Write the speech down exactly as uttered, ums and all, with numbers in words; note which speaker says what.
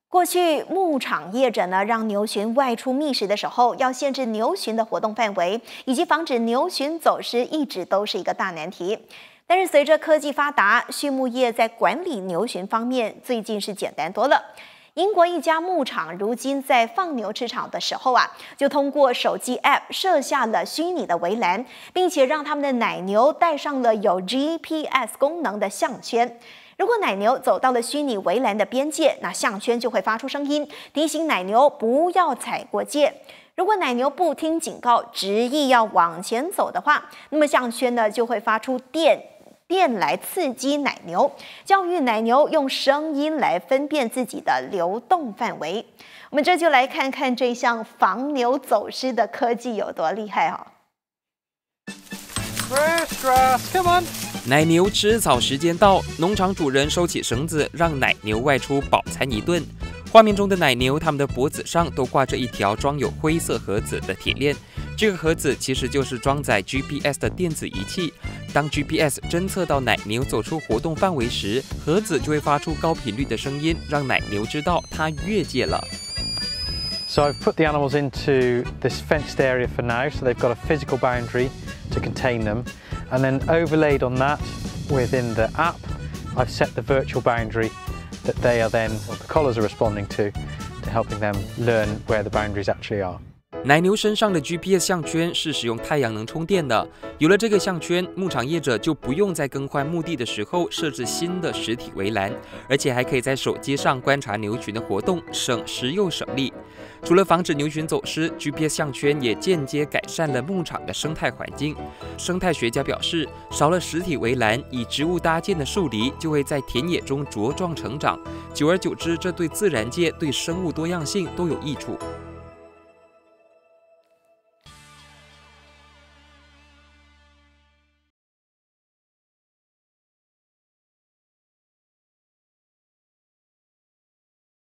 Speaker 1: 过去牧场业者呢，让牛群外出觅食的时候，要限制牛群的活动范围，以及防止牛群走失，一直都是一个大难题。但是随着科技发达，畜牧业在管理牛群方面最近是简单多了。英国一家牧场如今在放牛吃草的时候啊，就通过手机 App 设下了虚拟的围栏，并且让他们的奶牛带上了有 G P S 功能的项圈。如果奶牛走到了虚拟围栏的边界，那项圈就会发出声音，提醒奶牛不要踩过界。如果奶牛不听警告，执意要往前走的话，那么项圈呢就会发出电电来刺激奶牛，教育奶牛用声音来分辨自己的流动范围。我们这就来看看这项防牛走失的科技有多厉害哈、哦。
Speaker 2: Fresh grass, come on.
Speaker 3: 奶牛吃草时间到，农场主人收起绳子，让奶牛外出饱餐一顿。画面中的奶牛，它们的脖子上都挂着一条装有灰色盒子的铁链，这个盒子其实就是装载 G P S 的电子仪器。当 G P S 侦测到奶牛走出活动范围时，盒子就会发出高频率的声音，让奶牛知道它越界了。
Speaker 2: So I've put the animals into this fenced area for now, so they've got a physical boundary to contain them. And then overlaid on that, within the app, I've set the virtual boundary that they are then, or the collars are responding to, to helping them learn where the boundaries actually are.
Speaker 3: 奶牛身上的 G P S 项圈是使用太阳能充电的，有了这个项圈，牧场业者就不用在更换牧地的时候设置新的实体围栏，而且还可以在手机上观察牛群的活动，省时又省力。除了防止牛群走失 ，G P S 项圈也间接改善了牧场的生态环境。生态学家表示，少了实体围栏，以植物搭建的树篱就会在田野中茁壮成长，久而久之，这对自然界、对生物多样性都有益处。